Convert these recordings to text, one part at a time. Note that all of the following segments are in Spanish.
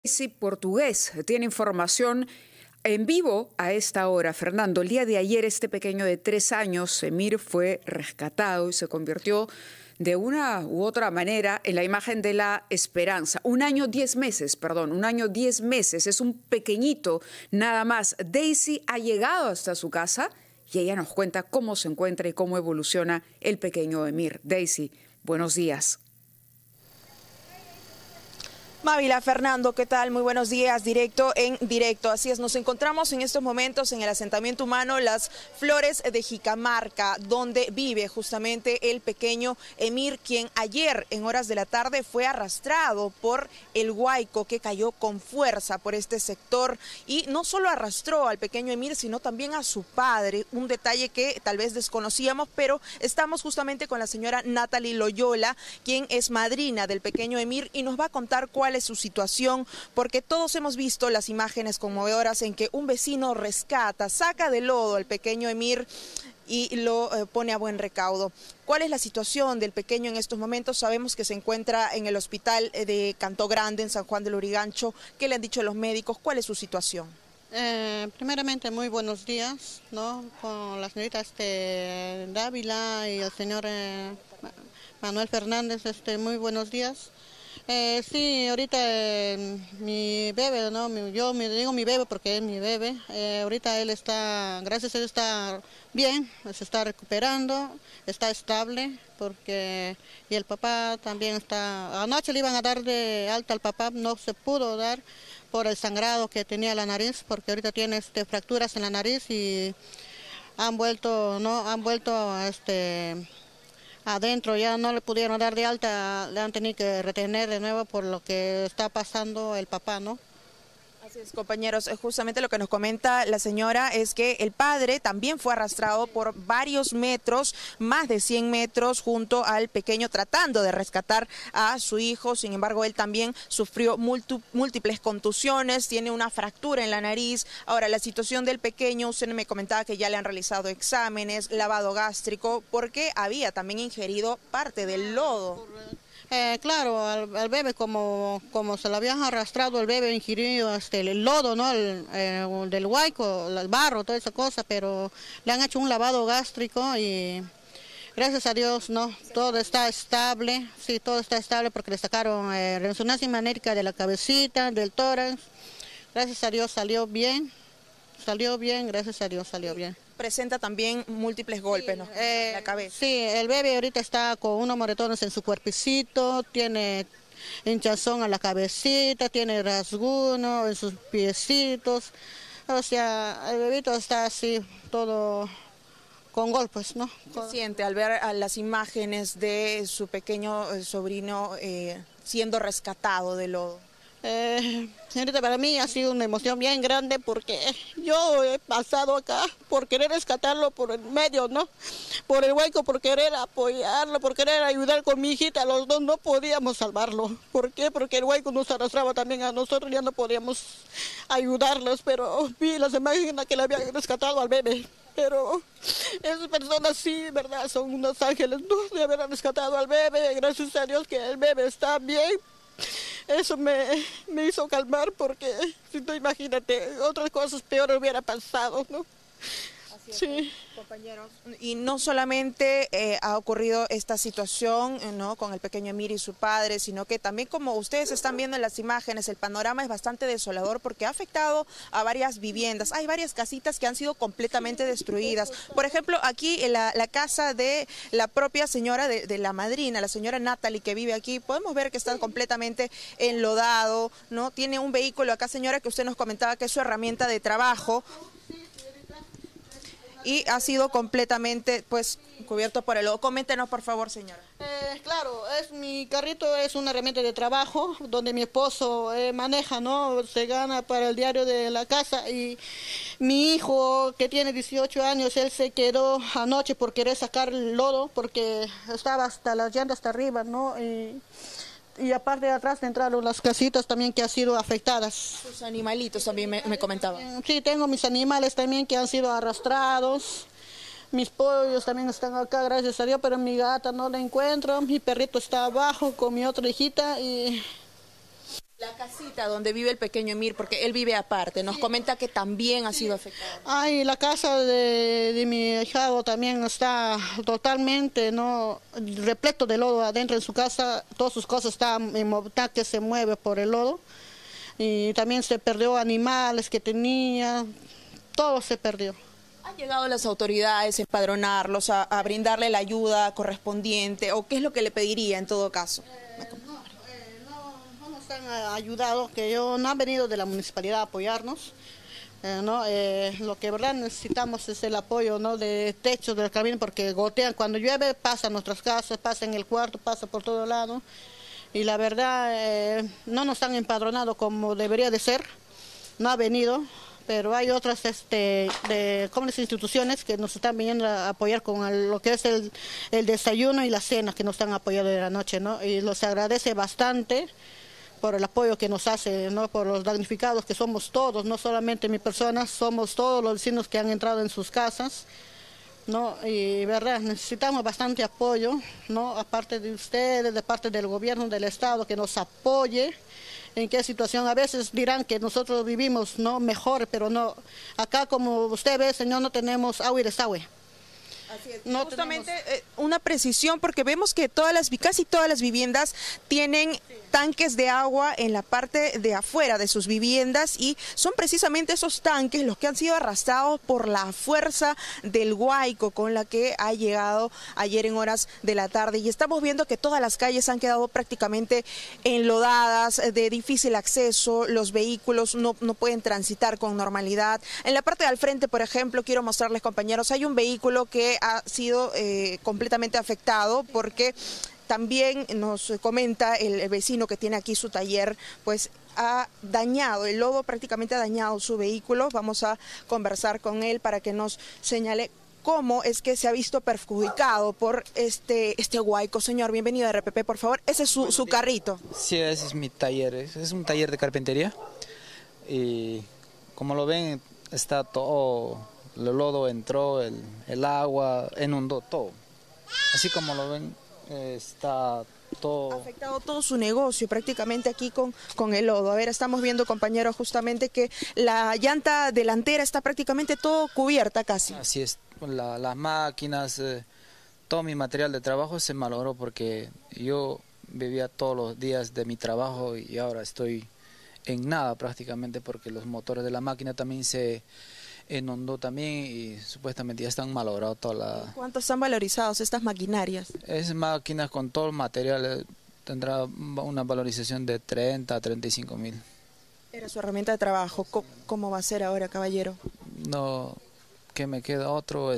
Sí, Portugués tiene información en vivo a esta hora. Fernando, el día de ayer este pequeño de 3 años, Emir, fue rescatado y se convirtió de una u otra manera en la imagen de la esperanza. 1 año 10 meses, perdón, 1 año 10 meses, es un pequeñito nada más. Daisy ha llegado hasta su casa y ella nos cuenta cómo se encuentra y cómo evoluciona el pequeño Emir. Daisy, buenos días. Mávila, Fernando, ¿qué tal? Muy buenos días, directo en directo. Así es, nos encontramos en estos momentos en el asentamiento humano Las Flores de Jicamarca, donde vive justamente el pequeño Emir, quien ayer en horas de la tarde fue arrastrado por el huaico que cayó con fuerza por este sector y no solo arrastró al pequeño Emir, sino también a su padre, un detalle que tal vez desconocíamos, pero estamos justamente con la señora Natalie Loyola, quien es madrina del pequeño Emir y nos va a contar cuál es su situación, porque todos hemos visto las imágenes conmovedoras en que un vecino rescata, saca del lodo al pequeño Emir y lo pone a buen recaudo. ¿Cuál es la situación del pequeño en estos momentos? Sabemos que se encuentra en el hospital de Canto Grande, en San Juan del Lurigancho. ¿Qué le han dicho los médicos? ¿Cuál es su situación? Primeramente, muy buenos días, ¿no? Con la señorita Dávila y el señor Manuel Fernández, muy buenos días. Sí, ahorita mi bebé, ¿no? Yo me digo mi bebé porque es mi bebé. Ahorita él está, gracias a él está bien, se está recuperando, está estable, y el papá también está. Anoche le iban a dar de alta al papá, no se pudo dar por el sangrado que tenía la nariz, porque ahorita tiene fracturas en la nariz y han vuelto, ¿no? Adentro ya no le pudieron dar de alta, le han tenido que retener de nuevo por lo que está pasando el papá, ¿no? Así es, compañeros, justamente lo que nos comenta la señora es que el padre también fue arrastrado por varios metros, más de 100 metros, junto al pequeño tratando de rescatar a su hijo. Sin embargo, él también sufrió múltiples contusiones, tiene una fractura en la nariz. Ahora, la situación del pequeño, usted me comentaba que ya le han realizado exámenes, lavado gástrico, porque había también ingerido parte del lodo. Claro, al bebé como se lo habían arrastrado, el bebé ingirió el lodo, ¿no? Del huaico, el barro, toda esa cosa, pero le han hecho un lavado gástrico y gracias a Dios, ¿no? Todo está estable, sí, todo está estable porque le sacaron resonancia magnética de la cabecita, del tórax. Gracias a Dios salió bien, gracias a Dios salió bien. Presenta también múltiples golpes, ¿no? En la cabeza. Sí, el bebé ahorita está con unos moretones en su cuerpecito, tiene hinchazón a la cabecita, tiene rasguño en sus piecitos, o sea, el bebito está así, todo con golpes, ¿no? ¿Qué siente al ver a las imágenes de su pequeño sobrino siendo rescatado del lodo? Señorita, para mí ha sido una emoción bien grande porque yo he pasado acá por querer rescatarlo por el medio, ¿no? Por el hueco, por querer apoyarlo, por querer ayudar con mi hijita, los dos no podíamos salvarlo. ¿Por qué? Porque el hueco nos arrastraba también a nosotros, ya no podíamos ayudarlos, pero vi las imágenes que le habían rescatado al bebé. Pero esas personas sí, ¿verdad? Son unos ángeles, ¿no? De haber rescatado al bebé, gracias a Dios que el bebé está bien. Eso me hizo calmar porque, si tú imagínate, otras cosas peores hubiera pasado, ¿no? Así es, sí, compañeros. Y no solamente ha ocurrido esta situación, ¿no?, con el pequeño Emir y su padre, sino que también, como ustedes están viendo en las imágenes, el panorama es bastante desolador porque ha afectado a varias viviendas. Hay varias casitas que han sido completamente destruidas. Por ejemplo, aquí en la casa de la propia señora de la madrina, la señora Natalie, que vive aquí, podemos ver que está completamente enlodado, ¿no? Tiene un vehículo acá, señora, que usted nos comentaba que es su herramienta de trabajo, y ha sido completamente, pues, cubierto por el lodo. Coméntenos, por favor, señora. Claro, mi carrito es una herramienta de trabajo donde mi esposo maneja, ¿no? Se gana para el diario de la casa y mi hijo, que tiene 18 años, él se quedó anoche por querer sacar el lodo porque estaba hasta las llantas hasta arriba, ¿no? Y aparte de atrás entraron las casitas también que han sido afectadas. Sus animalitos también me comentaba. Sí, tengo mis animales también que han sido arrastrados. Mis pollos también están acá, gracias a Dios, pero mi gata no la encuentro. Mi perrito está abajo con mi otra hijita y La casita donde vive el pequeño Emir, porque él vive aparte, nos comenta que también ha sido afectada. Ay, la casa de mi hijado también está totalmente repleto de lodo adentro de su casa. Todas sus cosas están que se mueve por el lodo. Y también se perdió animales que tenía, todo se perdió. ¿Han llegado las autoridades a empadronarlos, a brindarle la ayuda correspondiente, o qué es lo que le pediría en todo caso? No nos han ayudado, que no han venido de la municipalidad a apoyarnos. Lo que verdad necesitamos es el apoyo, de techos del camino, porque gotean cuando llueve, pasa en nuestras casas, pasa en el cuarto, pasa por todo lado. Y la verdad no nos han empadronado como debería de ser, no ha venido, pero hay otras como las instituciones que nos están viniendo a apoyar con lo que es el desayuno y la cena, que nos están apoyando de la noche, y los agradece bastante por el apoyo que nos hace, por los damnificados que somos todos, no solamente mi persona, somos todos los vecinos que han entrado en sus casas, y verdad, necesitamos bastante apoyo, aparte de ustedes, de parte del gobierno del estado, que nos apoye. En qué situación, a veces dirán que nosotros vivimos mejor, pero no, acá como usted ve, señor, no tenemos agua y desagüe. Así es. Justamente una precisión, porque vemos que casi todas las viviendas tienen tanques de agua en la parte de afuera de sus viviendas, y son precisamente esos tanques los que han sido arrastrados por la fuerza del Huayco con la que ha llegado ayer en horas de la tarde, y estamos viendo que todas las calles han quedado prácticamente enlodadas, de difícil acceso, los vehículos no pueden transitar con normalidad. En la parte de al frente, por ejemplo, quiero mostrarles, compañeros, hay un vehículo que ha sido completamente afectado, porque también nos comenta el vecino que tiene aquí su taller, pues ha dañado, el lodo prácticamente ha dañado su vehículo. Vamos a conversar con él para que nos señale cómo es que se ha visto perjudicado por este Huayco. Señor, bienvenido a RPP, por favor. Ese es su carrito. Sí, ese es mi taller, es un taller de carpintería, y como lo ven está todo, el lodo entró, el agua inundó todo, así como lo ven. Está todo... Ha afectado todo su negocio prácticamente aquí con el lodo. A ver, estamos viendo, compañeros, justamente que la llanta delantera está prácticamente todo cubierta casi. Así es, las máquinas, todo mi material de trabajo se malogró, porque yo vivía todos los días de mi trabajo y ahora estoy en nada prácticamente, porque los motores de la máquina también se inundó también y supuestamente ya están malogrados toda la... ¿Cuánto están valorizados estas maquinarias? Esas máquinas con todo el material tendrá una valorización de 30 a 35 mil. Era su herramienta de trabajo. ¿Cómo va a ser ahora, caballero? No, que me queda otro,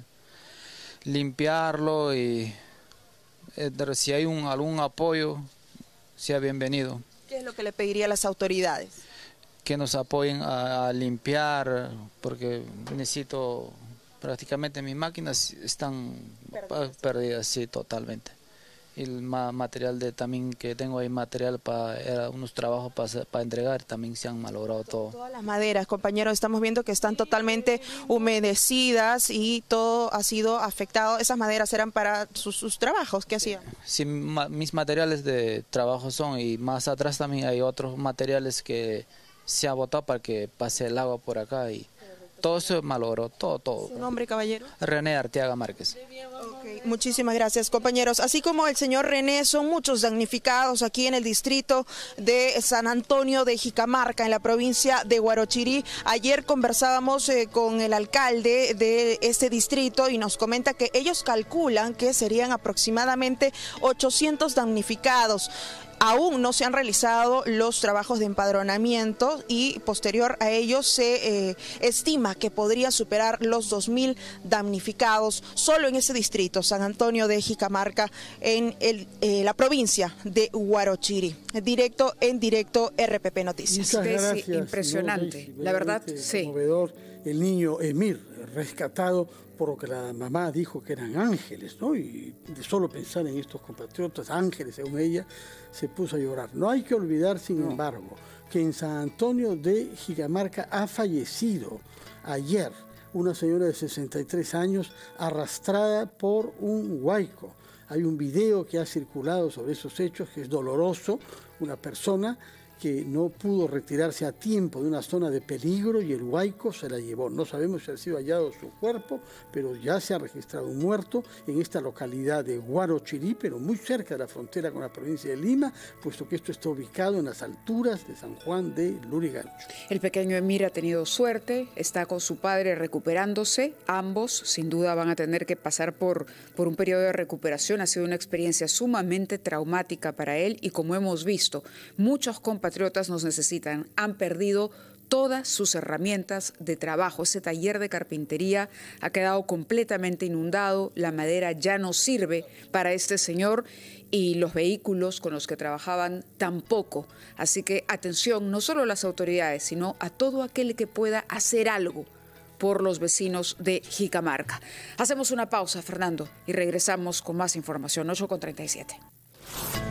limpiarlo, y si hay algún apoyo, sea bienvenido. ¿Qué es lo que le pediría a las autoridades? Que nos apoyen a limpiar, porque necesito, prácticamente mis máquinas están perdidas, sí, totalmente. Y el material también que tengo ahí, material para unos trabajos para entregar, también se han malogrado todo. Todas las maderas, compañeros, estamos viendo que están totalmente humedecidas y todo ha sido afectado. Esas maderas eran para sus trabajos, ¿qué hacían? Sí, mis materiales de trabajo son, y más atrás también hay otros materiales que se ha botado para que pase el agua por acá, y todo se malogró, todo. ¿Su nombre, caballero? René Arteaga Márquez. Okay, muchísimas gracias, compañeros. Así como el señor René, son muchos damnificados aquí en el distrito de San Antonio de Jicamarca, en la provincia de Huarochirí. Ayer conversábamos con el alcalde de este distrito y nos comenta que ellos calculan que serían aproximadamente 800 damnificados. Aún no se han realizado los trabajos de empadronamiento y posterior a ellos se estima que podría superar los 2.000 damnificados solo en ese distrito, San Antonio de Jicamarca, en la provincia de Huarochirí. En directo, RPP Noticias. Muchas gracias. Impresionante, la verdad, sí. El niño Emir, rescatado por lo que la mamá dijo que eran ángeles, y de solo pensar en estos compatriotas, ángeles según ella, se puso a llorar. No hay que olvidar, sin embargo, que en San Antonio de Jicamarca ha fallecido ayer una señora de 63 años arrastrada por un huayco. Hay un video que ha circulado sobre esos hechos que es doloroso, una persona que no pudo retirarse a tiempo de una zona de peligro y el huaico se la llevó. No sabemos si ha sido hallado su cuerpo, pero ya se ha registrado un muerto en esta localidad de Huarochirí, pero muy cerca de la frontera con la provincia de Lima, puesto que esto está ubicado en las alturas de San Juan de Lurigancho. El pequeño Emir ha tenido suerte, está con su padre recuperándose. Ambos, sin duda, van a tener que pasar por un periodo de recuperación. Ha sido una experiencia sumamente traumática para él y, como hemos visto, muchos compatriotas nos necesitan. Han perdido todas sus herramientas de trabajo. Ese taller de carpintería ha quedado completamente inundado, la madera ya no sirve para este señor y los vehículos con los que trabajaban tampoco. Así que atención, no solo a las autoridades, sino a todo aquel que pueda hacer algo por los vecinos de Jicamarca. Hacemos una pausa, Fernando, y regresamos con más información. 8:37.